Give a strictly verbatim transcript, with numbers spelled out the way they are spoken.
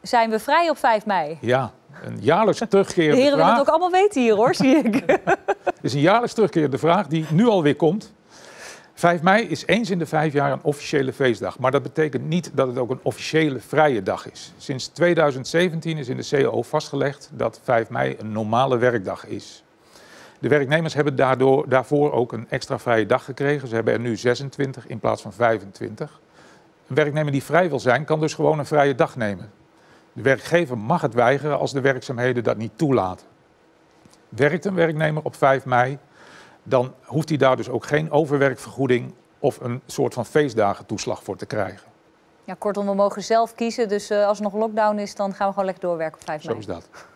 zijn we vrij op vijf mei? Ja, een jaarlijks terugkerende De heren vraag. willen het ook allemaal weten hier, hoor, zie ik. Het is een jaarlijks terugkerende vraag die nu alweer komt. vijf mei is eens in de vijf jaar een officiële feestdag. Maar dat betekent niet dat het ook een officiële vrije dag is. Sinds tweeduizend zeventien is in de C A O vastgelegd dat vijf mei een normale werkdag is. De werknemers hebben daardoor, daarvoor ook een extra vrije dag gekregen. Ze hebben er nu zesentwintig in plaats van vijfentwintig. Een werknemer die vrij wil zijn, kan dus gewoon een vrije dag nemen. De werkgever mag het weigeren als de werkzaamheden dat niet toelaten. Werkt een werknemer op vijf mei, dan hoeft hij daar dus ook geen overwerkvergoeding of een soort van feestdagentoeslag voor te krijgen. Ja, kortom, we mogen zelf kiezen. Dus uh, als er nog lockdown is, dan gaan we gewoon lekker doorwerken op vijf mei. Zo is dat.